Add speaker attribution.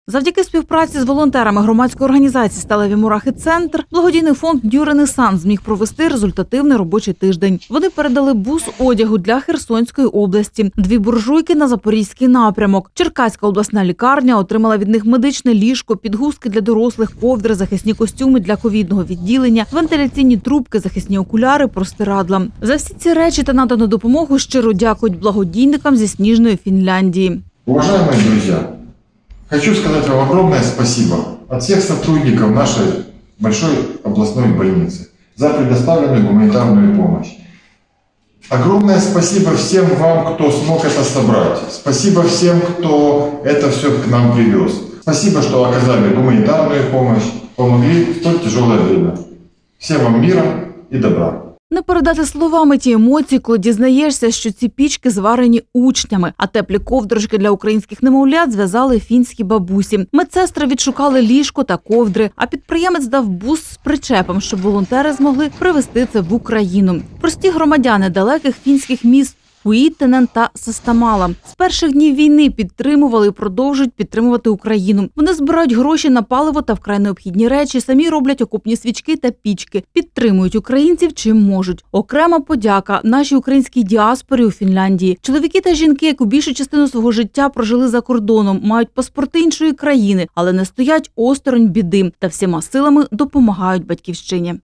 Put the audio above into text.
Speaker 1: Завдяки співпраці з волонтерами громадської організації «Сталеві мурахи-центр» благодійний фонд «Нью Ренесанс» зміг провести результативний робочий тиждень. Вони передали бус одягу для Херсонської області, 2 буржуйки на Запорізький напрямок. Черкаська обласна лікарня отримала від них медичне ліжко, підгузки для дорослих, ковдри, захисні костюми для ковідного відділення, вентиляційні трубки, захисні окуляри, простирадла. За всі ці речі та надану допомогу щиро дякують благодійникам зі Сніжної Фінляндії.
Speaker 2: Уважаемые друзья, хочу сказать вам огромное спасибо от всех сотрудников нашей большой областной больницы за предоставленную гуманитарную помощь. Огромное спасибо всем вам, кто смог это собрать. Спасибо всем, кто это все к нам привез. Спасибо, что оказали гуманитарную помощь, помогли в столь тяжелое время. Всем вам мира и добра.
Speaker 1: Не передати словами ті емоції, коли дізнаєшся, що ці пічки зварені учнями, а теплі ковдрочки для українських немовлят зв'язали фінські бабусі. Медсестри відшукали ліжко та ковдри, а підприємець дав бус з причепом, щоб волонтери змогли привезти це в Україну. Прості громадяни далеких фінських міст Куїттинен та Састамала з перших днів війни підтримували і продовжують підтримувати Україну. Вони збирають гроші на паливо та вкрай необхідні речі, самі роблять окопні свічки та пічки, підтримують українців чим можуть. Окрема подяка нашій українській діаспорі у Фінляндії. Чоловіки та жінки, яку більшу частину свого життя прожили за кордоном, мають паспорти іншої країни, але не стоять осторонь біди та всіма силами допомагають батьківщині.